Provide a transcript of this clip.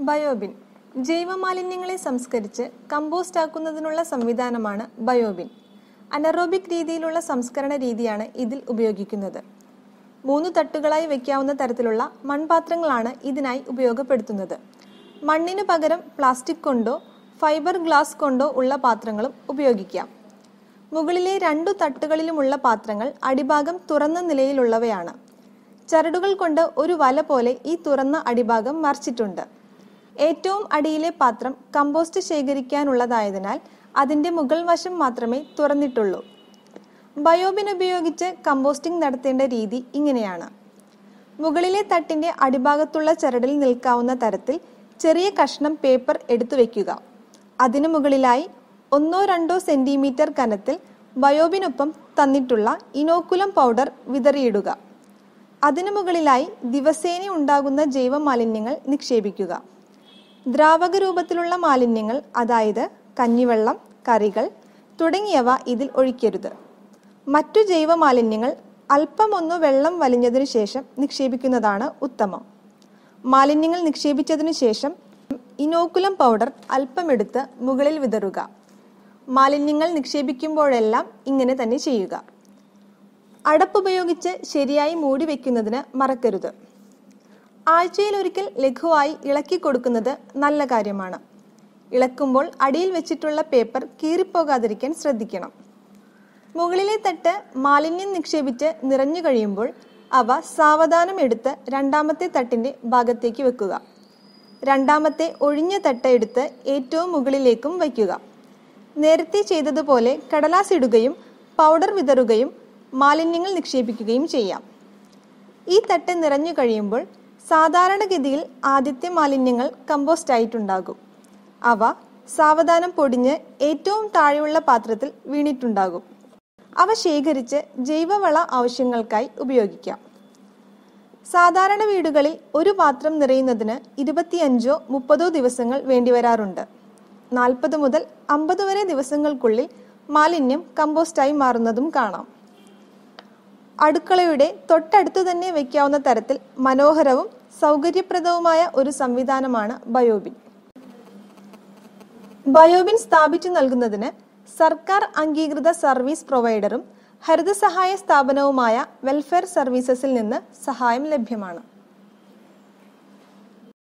Biobin ജൈവമാലിന്യങ്ങളെ സംസ്കരിച്ച് compost ആക്കുന്നതിനുള്ള സംവിധാനമാണ് biobin. Anaerobic രീതിയിലുള്ള സംസ്കരണ രീതിയാണ് ഇതിൽ ഉപയോഗിക്കുന്നത്. 3 തട്ടുകളായി വയ്ക്കാവുന്ന തരത്തിലുള്ള മൺപാത്രങ്ങളാണ് ഇതിനായി ഉപയോഗപ്പെടുത്തുന്നത്. മണ്ണിനു പകരം പ്ലാസ്റ്റിക് കൊണ്ടോ ഫൈബർ ഗ്ലാസ് കൊണ്ടോ ഉള്ള പാത്രങ്ങളും ഉപയോഗിക്കാം. മുകളിലെ 2 തട്ടുകളിലുമുള്ള പാത്രങ്ങൾ അടിഭാഗം തുറന്ന നിലയിലുള്ളവയാണ്. ചരടുകൾ കൊണ്ട് ഒരു വല പോലെ ഈ തുറന്ന അടിഭാഗം മറച്ചിട്ടുണ്ട്. ഏറ്റവും അടിയിലെ പാത്രം കമ്പോസ്റ്റ് ശേഖരിക്കാനുള്ളതായതിനാൽ അതിൻ്റെ മുകൾ വശം മാത്രമേ തുറന്നിട്ടുള്ളൂ. ബയോബിൻ ഉപയോഗിച്ച് കമ്പോസ്റ്റിംഗ് നടത്തേണ്ട രീതി ഇങ്ങനെയാണ്. മുകളിലെ തട്ടിൻ്റെ അടിഭാഗത്തുള്ള ചരടിൽ നിൽക്കാവുന്ന തരത്തിൽ ചെറിയ കഷ്ണം പേപ്പർ എടുത്തു വയ്ക്കുക. അതിനു മുകളിലായി 1-2 സെന്റിമീറ്റർ കനത്തിൽ ബയോബിനൊപ്പം തന്നിട്ടുള്ള ഇനോക്കുലം പൗഡർ വിതറിയിടുക. അതിനു മുകളിലായി ദിവസേന ഉണ്ടാകുന്ന ജൈവമാലിന്യങ്ങൾ നിക്ഷേപിക്കുക. ദ്രാവക രൂപത്തിലുള്ള മാലിന്യങ്ങൾ, അതായത് കഞ്ഞിവെള്ളം, കറികൾ തുടങ്ങിയവ ഇതിൽ ഒഴിക്കരുത്. മറ്റു ജൈവമാലിന്യങ്ങൾ അല്പമൊന്നു വെള്ളം വലിഞ്ഞതിനു ശേഷം നിക്ഷേപിക്കുന്നതാണ് ഉത്തമം. മാലിന്യങ്ങൾ നിക്ഷേപിച്ചതിനു ശേഷം ഇനോക്കുലം പൗഡർ അല്പമെടുത്ത് മുകളിൽ വിതറുക. മാലിന്യങ്ങൾ നിക്ഷേപിക്കുമ്പോഴെല്ലാം ഇങ്ങനെ തന്നെ ചെയ്യുക. അടപ്പുപയോഗിച്ച് ശരിയായി മൂടി വയ്ക്കുന്നതിന് മറക്കരുത്. ആഴ്ചയിലൊരിക്കൽ ലഘുവായി ഇളക്കി കൊടുക്കുന്നത് നല്ല കാര്യമാണ്. ഇളക്കുമ്പോൾ അടിയിൽ വെച്ചിട്ടുള്ള പേപ്പർ കീറിപ്പോകാതിരിക്കാൻ ശ്രദ്ധിക്കണം. മുകളിലെ തട്ട് മാലിന്യം നിക്ഷേപിച്ച് നിറഞ്ഞു കഴിയുമ്പോൾ അവ സാവധാനം എടുത്ത് രണ്ടാമത്തെ തട്ടിൻ്റെ ഭാഗത്തേക്ക് വെക്കുക. രണ്ടാമത്തെ ഒഴിഞ്ഞ തട്ട് എടുത്ത് ഏറ്റവും മുകളിലേക്കും വയ്ക്കുക. നേരത്തെ ചെയ്തതുപോലെ കടലാസ് ഇടുകയും പൗഡർ വിതറുകയും മാലിന്യങ്ങൾ നിക്ഷേപിക്കുകയും ചെയ്യാം. ഈ തട്ട് നിറഞ്ഞു കഴിയുമ്പോൾ സാധാരണഗതിയിൽ ആദ്യത്തെ മാലിന്യങ്ങൾ കമ്പോസ്റ്റ് ആയിട്ടുണ്ടാകും. അവ സാവധാനം പൊടിഞ്ഞ് ഏറ്റവും താഴെയുള്ള പാത്രത്തിൽ വീണിട്ടുണ്ടാകും. അവ ശേഖരിച്ച് ജൈവവള ആവശ്യങ്ങൾക്കായി ഉപയോഗിക്കാം. സാധാരണ വീടുകളിൽ ഒരു പാത്രം നിറയുന്നതിന് 25-30 ദിവസങ്ങൾ വേണ്ടിവരാറുണ്ട്. 40 മുതൽ 50 വരെ ദിവസങ്ങൾക്കുള്ളിൽ മാലിന്യം കമ്പോസ്റ്റായി മാറുന്നതും കാണാം. അടുക്കളയുടെ തൊട്ടടുത്തു തന്നെ വയ്ക്കാവുന്ന തരത്തിൽ മനോഹരവും സൗകര്യപ്രദവുമായ ഒരു സംവിധാനമാണ് ബയോബിൻ. ബയോബിൻ സ്ഥാപിച്ചു നൽകുന്നതിന് സർക്കാർ അംഗീകൃത സർവീസ് പ്രൊവൈഡറും ഹരിതസഹായ സ്ഥാപനവുമായ വെൽഫെയർ സർവീസസിൽ നിന്ന് സഹായം ലഭ്യമാണ്.